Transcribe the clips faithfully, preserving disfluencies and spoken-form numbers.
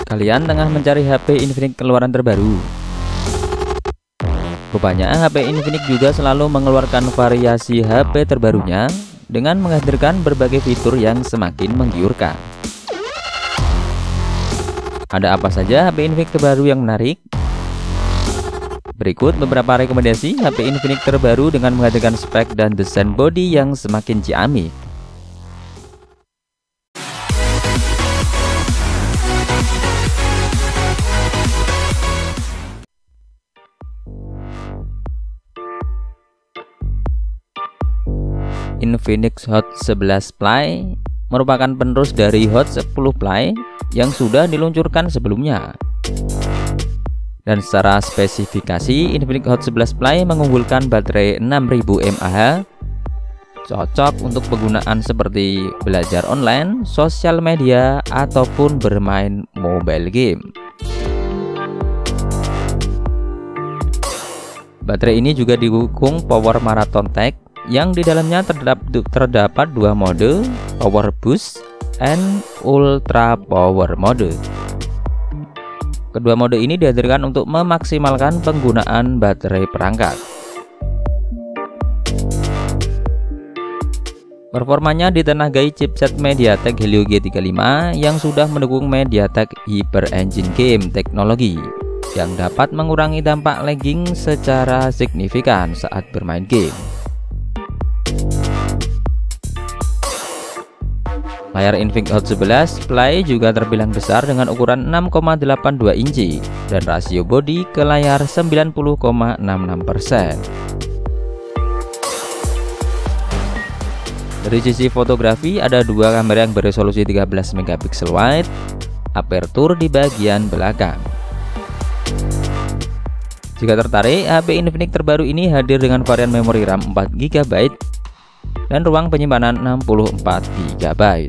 Kalian tengah mencari H P Infinix keluaran terbaru. Rupanya H P Infinix juga selalu mengeluarkan variasi H P terbarunya dengan menghadirkan berbagai fitur yang semakin menggiurkan. Ada apa saja H P Infinix terbaru yang menarik? Berikut beberapa rekomendasi H P Infinix terbaru dengan menghadirkan spek dan desain bodi yang semakin ciamik. Infinix Hot sebelas Play merupakan penerus dari Hot sepuluh Play yang sudah diluncurkan sebelumnya. Dan secara spesifikasi, Infinix Hot sebelas Play mengunggulkan baterai enam ribu mAh, cocok untuk penggunaan seperti belajar online, sosial media, ataupun bermain mobile game. Baterai ini juga didukung Power Marathon Tech yang di dalamnya terdapat, terdapat dua mode, Power Boost and Ultra Power mode. Kedua mode ini dihadirkan untuk memaksimalkan penggunaan baterai perangkat. Performanya ditenagai chipset MediaTek Helio G tiga puluh lima yang sudah mendukung MediaTek Hyper Engine Game teknologi yang dapat mengurangi dampak lagging secara signifikan saat bermain game. Layar Infinix Hot sebelas Play juga terbilang besar dengan ukuran enam koma delapan dua inci dan rasio bodi ke layar sembilan puluh koma enam enam persen. Dari sisi fotografi ada dua kamera yang beresolusi tiga belas megapiksel wide, aperture di bagian belakang. Jika tertarik, H P Infinix terbaru ini hadir dengan varian memori RAM empat giga byte dan ruang penyimpanan enam puluh empat giga byte.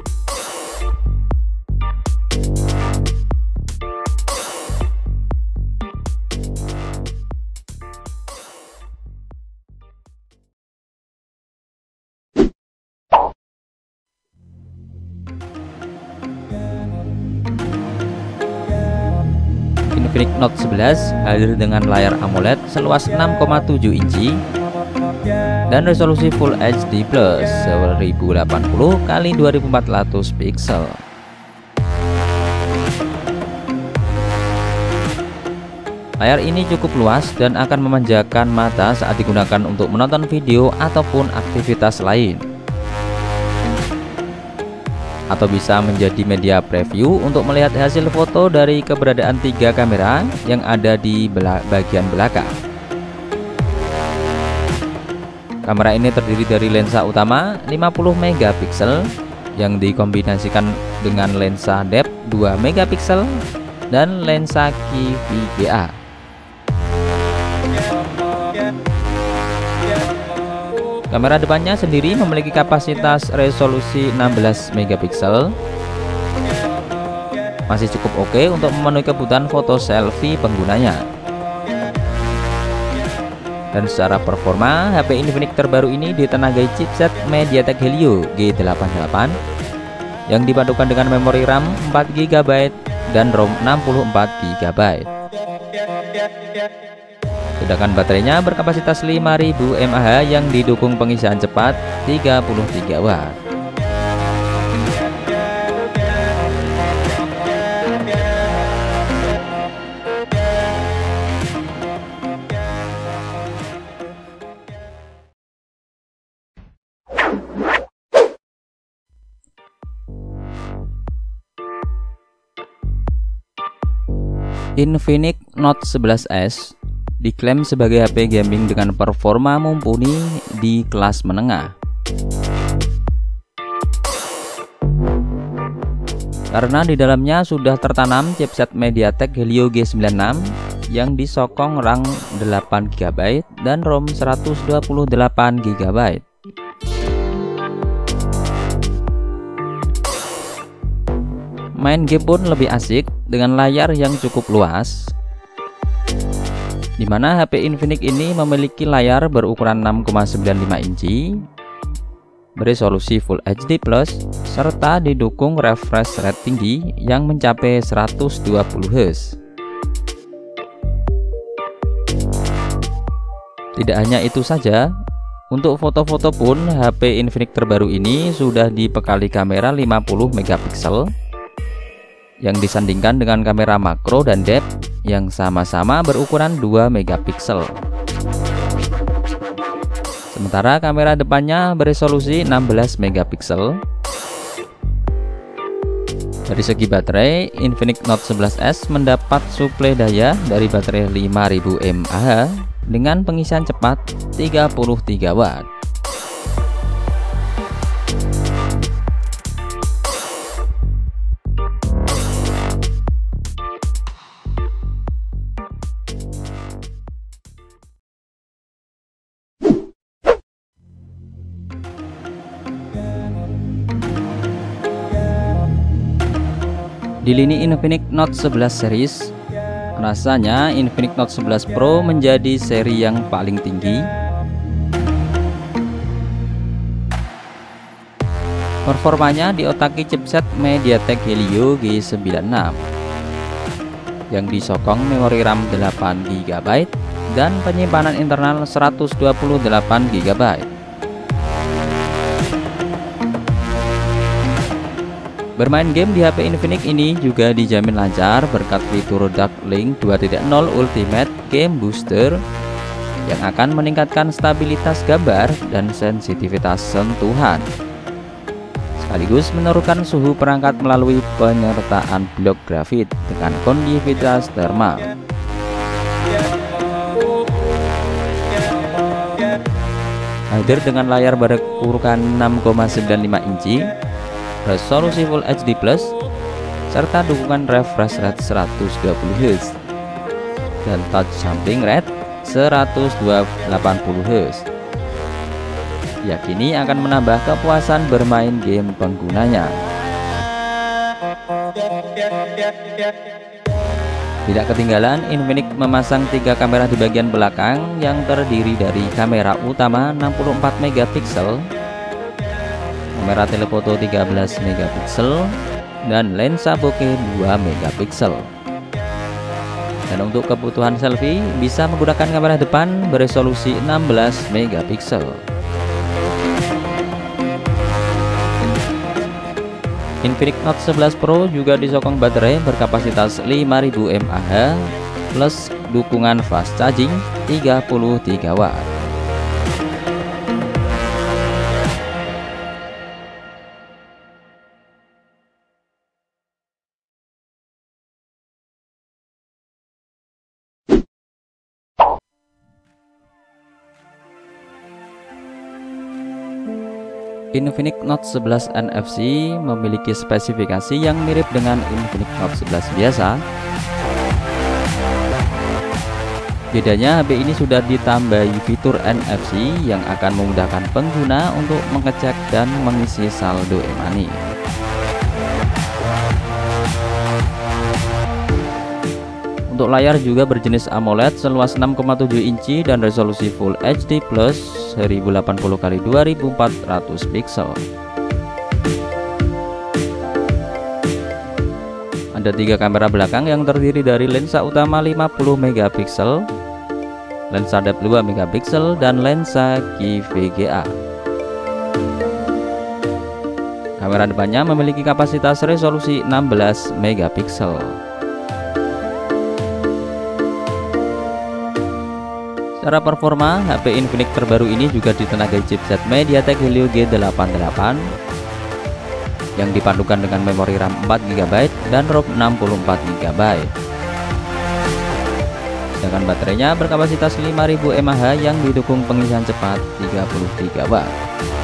Infinix Note sebelas hadir dengan layar AMOLED seluas enam koma tujuh inci dan resolusi Full H D plus seribu delapan puluh kali dua ribu empat ratus piksel. Layar ini cukup luas dan akan memanjakan mata saat digunakan untuk menonton video ataupun aktivitas lain, atau bisa menjadi media preview untuk melihat hasil foto dari keberadaan tiga kamera yang ada di bela bagian belakang. Kamera ini terdiri dari lensa utama lima puluh megapiksel yang dikombinasikan dengan lensa depth dua megapiksel dan lensa Q V G A. Kamera depannya sendiri memiliki kapasitas resolusi enam belas megapiksel. Masih cukup oke untuk memenuhi kebutuhan foto selfie penggunanya. Dan secara performa, H P Infinix terbaru ini ditenagai chipset MediaTek Helio G delapan puluh delapan yang dipadukan dengan memori RAM empat giga byte dan ROM enam puluh empat giga byte. Sedangkan baterainya berkapasitas lima ribu mAh yang didukung pengisian cepat tiga puluh tiga watt. Infinix Note sebelas S diklaim sebagai H P gaming dengan performa mumpuni di kelas menengah. Karena di dalamnya sudah tertanam chipset MediaTek Helio G sembilan puluh enam yang disokong RAM delapan giga byte dan ROM seratus dua puluh delapan giga byte. Main game pun lebih asik dengan layar yang cukup luas, di mana H P Infinix ini memiliki layar berukuran enam koma sembilan lima inci beresolusi Full H D plus, serta didukung refresh rate tinggi yang mencapai seratus dua puluh hertz. Tidak hanya itu saja, untuk foto-foto pun H P Infinix terbaru ini sudah dibekali kamera lima puluh megapiksel yang disandingkan dengan kamera makro dan depth yang sama-sama berukuran dua megapiksel. Sementara kamera depannya beresolusi enam belas megapiksel. Dari segi baterai, Infinix Note sebelas S mendapat suplai daya dari baterai lima ribu mAh dengan pengisian cepat tiga puluh tiga watt. Di lini Infinix Note sebelas series, rasanya Infinix Note sebelas Pro menjadi seri yang paling tinggi. Performanya diotaki chipset MediaTek Helio G sembilan enam yang disokong memori RAM delapan giga byte dan penyimpanan internal seratus dua puluh delapan giga byte. Bermain game di H P Infinix ini juga dijamin lancar berkat fitur Dark Link dua titik nol Ultimate Game Booster yang akan meningkatkan stabilitas gambar dan sensitivitas sentuhan, sekaligus menurunkan suhu perangkat melalui penyertaan blok grafit dengan konduivitas thermal. Hadir dengan layar berukuran enam koma sembilan lima inci, resolusi Full H D plus, serta dukungan refresh rate seratus dua puluh hertz dan touch sampling rate seratus delapan puluh hertz. Yakini akan menambah kepuasan bermain game penggunanya. Tidak ketinggalan, Infinix memasang tiga kamera di bagian belakang yang terdiri dari kamera utama enam puluh empat megapiksel, kamera telefoto tiga belas megapiksel, dan lensa bokeh dua megapiksel. Dan untuk kebutuhan selfie bisa menggunakan kamera depan beresolusi enam belas megapiksel. Infinix Note sebelas Pro juga disokong baterai berkapasitas lima ribu mAh plus dukungan fast charging tiga puluh tiga watt. Infinix Note sebelas N F C memiliki spesifikasi yang mirip dengan Infinix Note sebelas biasa. Bedanya H P ini sudah ditambahi fitur N F C yang akan memudahkan pengguna untuk mengecek dan mengisi saldo e-money. Untuk layar juga berjenis AMOLED seluas enam koma tujuh inci dan resolusi Full H D plus seribu delapan puluh kali dua ribu empat ratus piksel. Ada tiga kamera belakang yang terdiri dari lensa utama lima puluh megapiksel, lensa depth dua megapiksel, dan lensa Q V G A. Kamera depannya memiliki kapasitas resolusi enam belas megapiksel. Secara performa, H P Infinix terbaru ini juga ditenagai chipset MediaTek Helio G delapan delapan yang dipadukan dengan memori RAM empat giga byte dan ROM enam puluh empat giga byte. Sedangkan baterainya berkapasitas lima ribu mAh yang didukung pengisian cepat tiga puluh tiga watt.